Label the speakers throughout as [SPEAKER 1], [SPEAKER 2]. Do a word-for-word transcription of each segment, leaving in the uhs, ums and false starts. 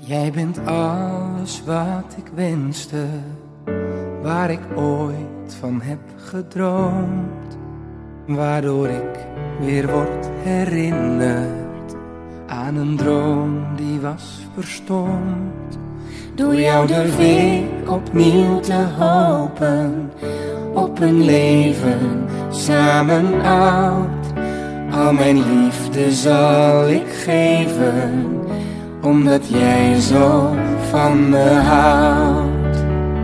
[SPEAKER 1] Jij bent alles wat ik wenste, waar ik ooit van heb gedroomd, waardoor ik weer word herinnerd aan een droom die was verstomd. Door jou durf ik opnieuw te hopen op een leven samen oud. Al mijn liefde zal ik geven, omdat jij zo van me houdt.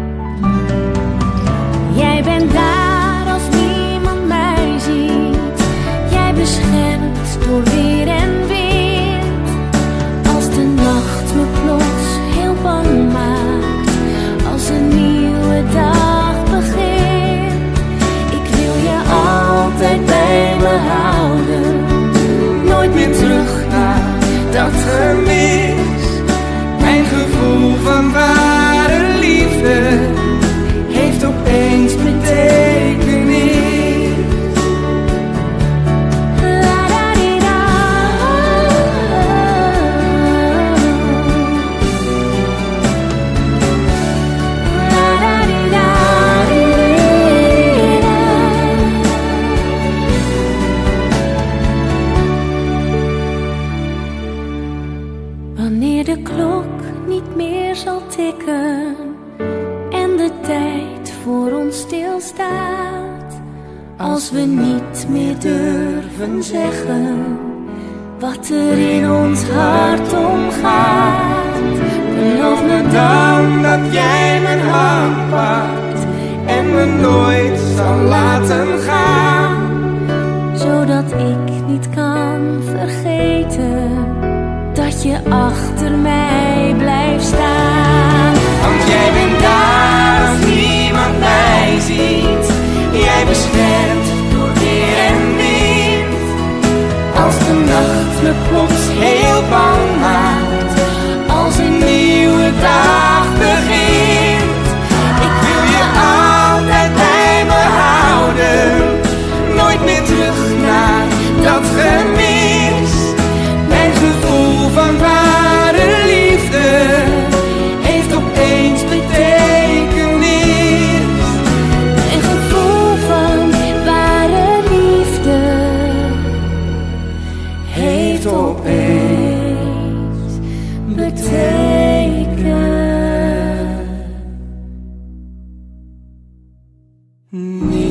[SPEAKER 2] Jij bent daar als niemand mij ziet. Jij beschermt door weer en wind. Als de nacht me plots heel bang maakt, als een nieuwe dag begint. Ik wil je altijd bij me houden, nooit meer terug naar dat gemis. Mijn gevoel van ware liefde heeft opeens betekenis. La da di da. La da di da. Wanneer de klok niet meer zal tikken en de tijd voor ons stilstaat, als we niet meer durven zeggen wat er in ons hart omgaat, beloof me dan dat jij mijn hand pakt en me nooit zal laten gaan, zodat ik niet kan vergeten dat je achter mij blijft staan.
[SPEAKER 1] Want jij bent daar als niemand mij ziet. Jij beschermt door weer en wind. Als de nacht me plots heel bang maakt, als een nieuwe dag begint. Ik wil je altijd bij me houden, nooit meer terug naar dat gemis. Mijn gevoel van ware liefde heeft opeens betekenis.
[SPEAKER 2] Een gevoel van ware liefde heeft opeens betekenis.